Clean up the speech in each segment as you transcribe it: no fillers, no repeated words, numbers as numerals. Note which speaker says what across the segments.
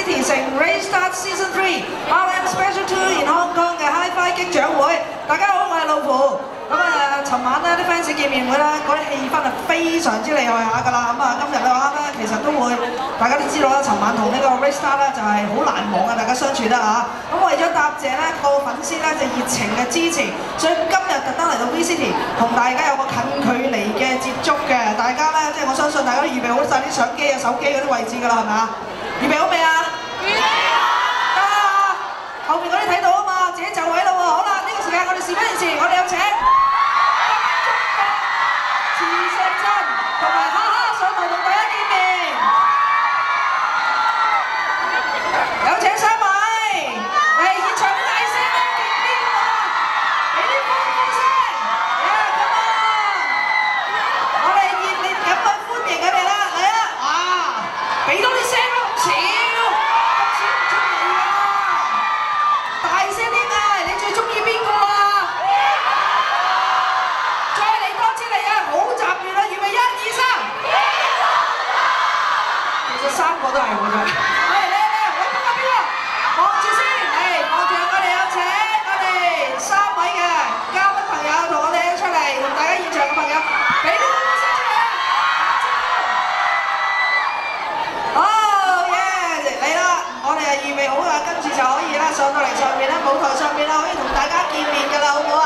Speaker 1: City 城 Raystart Season 3 RM Special Tour in Hong Kong 嘅 Hi-Fi 擊掌會。大家好，我係老虎。咁尋晚咧啲 fans 見面會啦，嗰啲氣氛係非常之厲害下㗎啦。咁今日嘅話咧，其實都會大家都知道啦，尋晚同呢個 Raystart 咧就係好難忘嘅，大家相處得嚇。咁為咗答謝咧個粉絲咧就熱情嘅支持，所以今日特登嚟到 V City 同大家有個近距離嘅接觸嘅。大家咧即係我相信大家都預備好晒啲相機啊、手機嗰啲位置㗎啦，係咪啊？預備好未啊？預備好！得啊！後面嗰啲睇到啊嘛，自己就位啦喎。好啦，呢個時間我哋事不宜遲，我哋有請池石鎮同埋哈哈上台同大家見面。有請三位，嚟現場啲大聲啦，勁啲喎，俾啲歡呼聲！Come on！我哋熱烈咁去歡迎佢哋啦，嚟啦！哇！俾多啲聲啦，咁少唔出嚟㗎！大聲啲嗌，你最中意邊個啊？再嚟多次嚟啊！好集亂啊！預備1、2、3。其實3個都係我㗎。嚟嚟嚟，揾邊個邊個？望住先，嚟望住我哋有請我哋3位嘅嘉賓朋友同我哋出嚟，同大家現場嘅朋友俾啲歡呼聲出嚟啊！嚟啦！我哋係預備好啦，跟住就可以啦，上到嚟上面啦，舞台上面啦，可以同大家見面㗎啦，好唔好啊？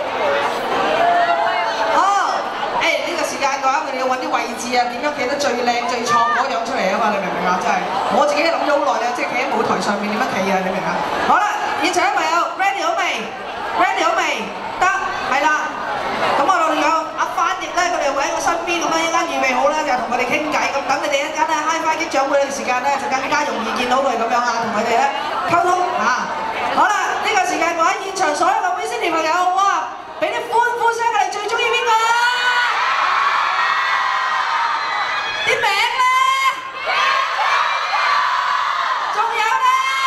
Speaker 1: 好，呢個時間嘅話，佢哋要揾啲位置啊，點樣企得最靚最創嗰樣出嚟啊嘛？你明唔明啊？真係，我自己諗咗好耐咧，即係企喺舞台上面點樣企啊？你明唔明啊？好啦，現場嘅朋友 ready 好未 ？ready 好未？得，係啦。咁我哋有翻譯咧，佢哋會喺我身邊咁樣一間預備好咧，就同佢哋傾偈。咁等你哋一間咧 Hi-Fi 擊掌會嘅時間咧，就更加容易見到佢咁樣啊，同佢哋咧溝通啊。好啦，呢個時間我喺現場所有嘅 V City 朋友，哇，俾啲歡呼聲，你最中意邊個啊？啲名咧？仲有咧？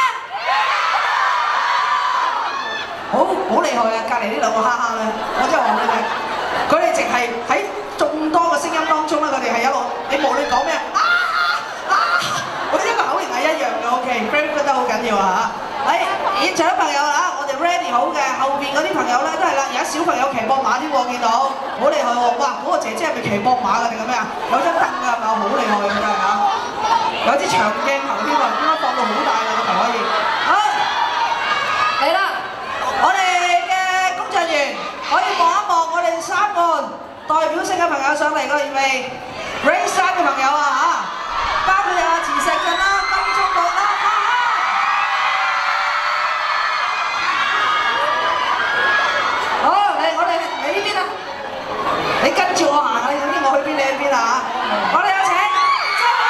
Speaker 1: 好厲害啊！隔離呢兩個哈哈咧，我真係話你哋，佢哋淨係喺眾多嘅聲音當中咧，佢哋係一路，你無論講咩我哋一個口型係一樣嘅 ，OK，very good 得好緊要啊嚇！現場朋友啊，我哋 ready 好嘅，後邊嗰啲朋友咧都係啦，有小朋友騎膊馬添喎，見到好厲害喎！哇，嗰個姐姐係咪騎膊馬㗎定係咩啊？有張凳㗎係咪？好厲害㗎真係嚇！有支長鏡頭添啊，點解放到好大㗎個頭可以？好，嚟啦！我哋嘅工作人員可以望一望我哋3個代表性嘅朋友上嚟個預備 Raystart 嘅朋友啊嚇，包括有池石鎮啦、金鐘國啦、哈哈。好，嚟我哋你呢邊啊，你跟住我行，你知我去邊你去邊啊嚇。我哋有請周偉。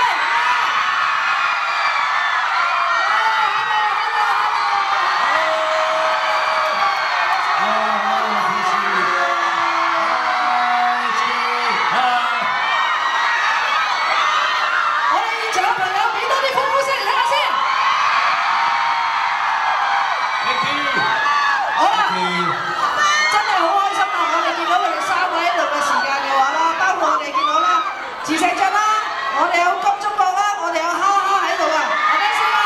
Speaker 1: 池石鎮啦，我哋有金鐘國啦，我哋有哈哈喺度噶，係咪先啊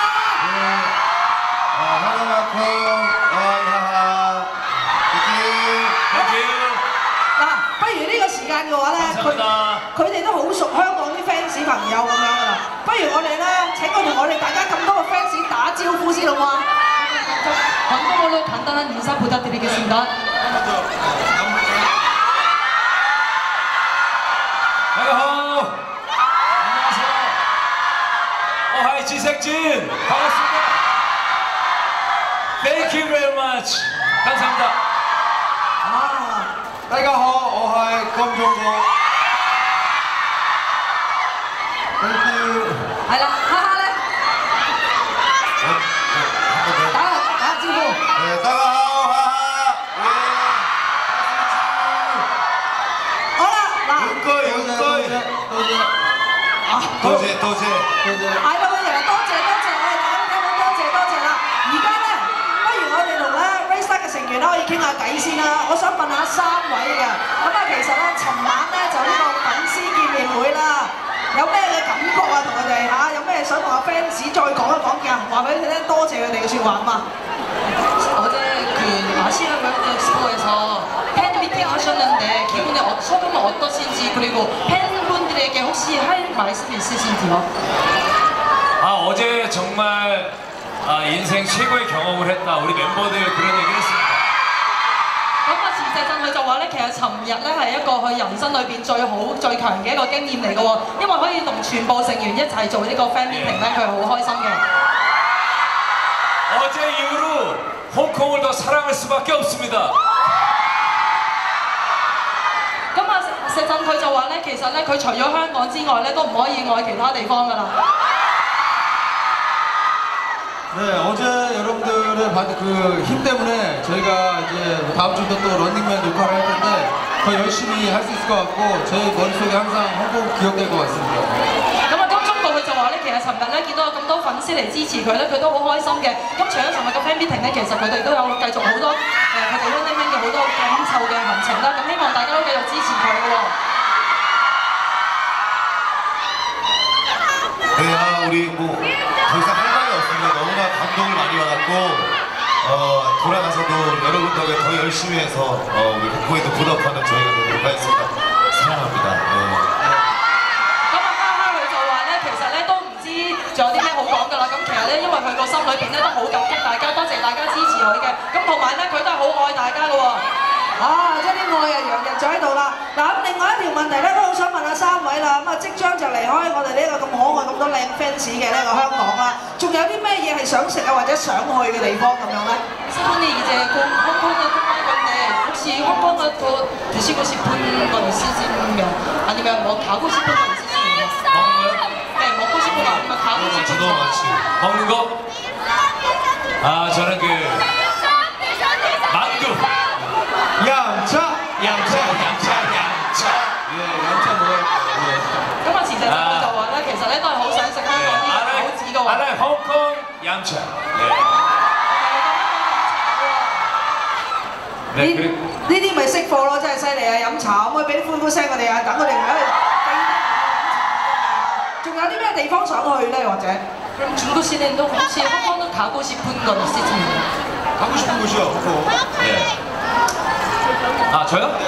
Speaker 1: 嗱，不如呢個時間嘅話咧，佢哋都好熟香港啲 fans 朋友咁樣噶啦，不如我哋咧請佢同我哋大家咁多個 fans 打招呼先好嗎？
Speaker 2: 광고물로 간단한 인사 부탁드리겠습니다.
Speaker 3: 안녕하세요. 하이 지색진 반갑습니다. Thank you very much. 감사합니다.
Speaker 4: 大家好，我係金鐘國。Thank you。
Speaker 1: 係啦，哈哈咧，打下招呼。
Speaker 4: 大家好，哈哈。
Speaker 1: 好啦，嗱，
Speaker 4: 多謝。
Speaker 1: 係啦，我哋多謝，我哋大家都聽到多謝啦。而家咧，不如我哋同咧 Raystart 嘅成員咧可以傾下偈先啦。我想問下3位嘅，咁啊其實咧，尋晚咧就呢個粉絲見面會啦，有咩嘅感覺啊？同佢哋嚇，有咩咩想同阿 fans 再講一講嘅？話俾佢聽，多謝佢哋嘅説話啊嘛。
Speaker 2: 어제 그 아시아 월드 엑스포에서 팬 미팅 하셨는데 기분이 소감은 어떠신지 그리고 팬분들에게 혹시 할 말씀 있으신지요?
Speaker 3: 어제 정말 인생 최고의 경험을 했다. 우리 멤버들 그런 얘기를 했습니다.
Speaker 2: 咁啊，事實上佢就話咧，其實尋日咧係一個佢人生裏邊最好最強嘅一個經驗嚟嘅喎，因為可以同全部成員一齊做呢個 fan meeting咧，佢係好開心嘅。
Speaker 3: 어제 이후로 홍콩을 더 사랑할 수밖에 없습니다.
Speaker 2: 咁啊，石振佢就話咧，其實咧佢除咗香港之外咧，都唔可以愛其他地方㗎啦。
Speaker 4: 네, 어제 여러분들의 그 힘 때문에 저희가 이제 다음 주부터 또 런닝맨 녹화를 할 텐데 더 열심히 할 수 있을 것 같고 제 머릿속에 항상 홍콩 기억될 것 같습니다.
Speaker 2: 咁啊，金鐘道佢就話咧，其實尋日咧見到有咁多粉絲嚟支持佢咧，佢都好開心嘅。咁除咗尋日嘅 fan meeting 咧，其實佢哋都有繼續好多佢哋 Running Man 嘅好多緊湊嘅行程啦。咁希望大家都繼續支持佢嘅喎。
Speaker 4: 네, 우리 뭐 더 이상 할 말이 없습니다. 너무나 감동을 많이 받았고 돌아가서도 여러분 덕에 더 열심히 해서 우리 홍콩에도 보답하는 저희가 되도록 하겠습니다. 사랑합니다. 네.
Speaker 2: 咁啊，哈哈佢就話咧，其實咧都唔知仲有啲咩好講㗎啦。咁其實咧，因為佢個心裏邊咧都好感激大家，多謝大家支持佢嘅。咁同埋咧，佢都係好愛大家嘅喎。
Speaker 1: 即係啲愛啊洋溢咗喺度啦。嗱，咁另外一條問題咧，都好想問下三位啦。咁啊，即將就離開我哋呢個咁可愛、咁多靚 fans 嘅呢個香港啦。仲有啲咩嘢係想食啊，或者想去嘅地方咁樣咧？
Speaker 2: 신분이 이제 곧 홍콩에 끝날 건데 혹시 홍콩을 또 드시고 싶은 거 있으시면 아니면 뭐 가고 싶은 거 있으시면요?
Speaker 3: 먹는 거요?
Speaker 2: 네, 먹고 싶은 거 아니면 가고 싶은 거.
Speaker 4: 너무 많지.
Speaker 3: 먹는 거? 저는 그 만두.
Speaker 4: 양차! 양차! 예, 양차 먹어요.
Speaker 2: 咁啊，前陣佢就話咧，其實咧都係好想食香港啲餃子嘅喎。
Speaker 3: 알아요. 홍콩 양차. 네.
Speaker 1: 呢啲咪識貨咯，真係犀利啊！飲茶可唔可以俾啲歡呼聲我哋啊？等我哋喺度。仲有啲咩地方想去咧？或者？
Speaker 2: 그럼 중구 씨는 또 혹시 홍콩을 가고 싶은 건 있으신가요?
Speaker 4: 가고 싶은 곳이요, 홍콩.
Speaker 3: 예. 저요?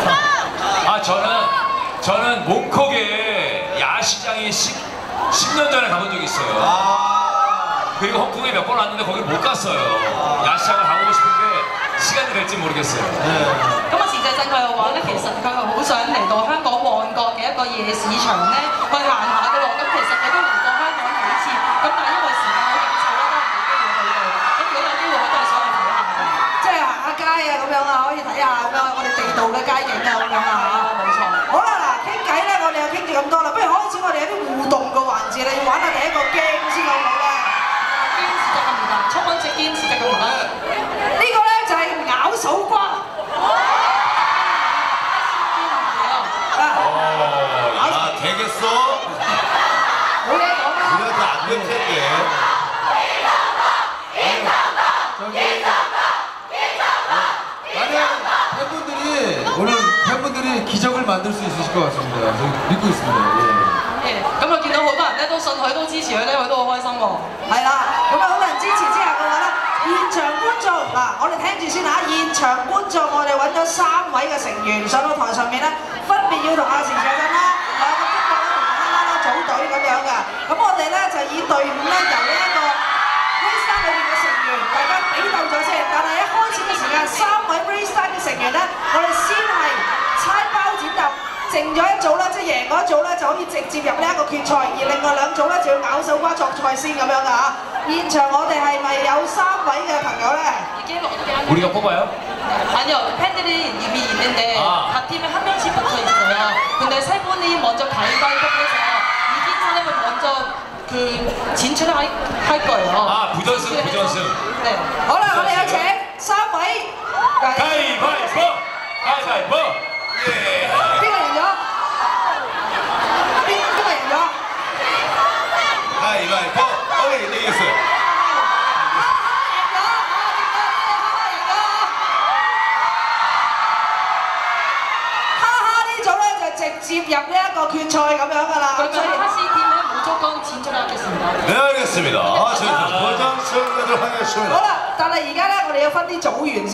Speaker 3: 저는 몽콕에 야시장에 10년 전에 가본 적이 있어요. 그리고 홍콩에 몇 번 왔는데 거기 못 갔어요. 야시장을 가보고 싶은데 시간이 될지 모르겠어요.
Speaker 2: 咁啊，事實上佢又話咧，其實佢係好想嚟到香港旺角嘅一個夜市場咧，去行下嘅喎。咁其實佢都嚟過香港幾次，咁但係因為時間好緊湊咧，都冇機會去到。咁如果有機會，佢都係想嚟睇下嘅。
Speaker 1: 即係行下街啊咁樣啊，可以睇下咁樣我哋地道嘅街景啊咁樣啊。
Speaker 2: 冇錯。
Speaker 1: 好啦，嗱，傾偈咧，我哋又傾住咁多啦，不如開始我哋有啲互動嘅環節，你要玩下第一個 game 先好唔好咧？
Speaker 2: 게임 시작합니다. 첫 번째 게임 시작합니다.
Speaker 1: 呢個咧就係咬手瓜。
Speaker 4: 되겠어?
Speaker 1: 冇嘢講啦。
Speaker 4: 그래도 안 될 텐데. 나는 팬분들이 기적을 만들 수 있으실 것 같습니다. 저 믿고 있습니다.
Speaker 2: 예, 咁啊見到好多人咧都信佢，都支持佢咧，佢都好開心喎。
Speaker 1: 係啦，咁啊好多人支持之下嘅話咧，現場觀眾嗱，我哋聽住先嚇，現場觀眾我哋揾咗3位嘅成員上到台上面咧，分別要同阿時上陣啦，有個中國啦同埋哈哈啦組隊咁樣嘅，咁我哋咧就以隊伍咧由呢一個 Raystar 裏邊嘅成員，大家比鬥咗先，但係一開始嘅時間3位 Raystar 嘅成員咧，我哋先係猜包剪揼。 剩咗一組咧，即係贏嗰一組咧就可以直接入呢一個決賽，而另外2組咧就要咬手瓜作賽先咁樣㗎嚇。現場我哋係咪有3位嘅朋友咧？
Speaker 3: 우리가 뽑아요?
Speaker 2: 아니요, 팬들이 이미 있는데 각 팀에 한 명씩 붙어 있어요. 근데 3분이 먼저 가위바위보 해서 이긴 사람을 먼저 그 진출할 거예요.
Speaker 3: 부전승.
Speaker 2: 네.
Speaker 1: 好啦，我哋有請3位。
Speaker 3: 가위바위보. 예.
Speaker 1: 邊個贏咗？邊個贏咗？
Speaker 4: 가위바위보. 오케이, 네 이겼어요.
Speaker 1: 哈哈呢組咧就直接入呢一個決賽咁樣㗎啦。
Speaker 2: 그러면 하시 팀은 무조건 건 진짜로 하겠습니다.
Speaker 4: 네, 알겠습니다. 아, 저희 도장 수행자들
Speaker 1: 好
Speaker 4: 하겠습니다.
Speaker 1: 啦，但係而家咧，我哋要分啲組員。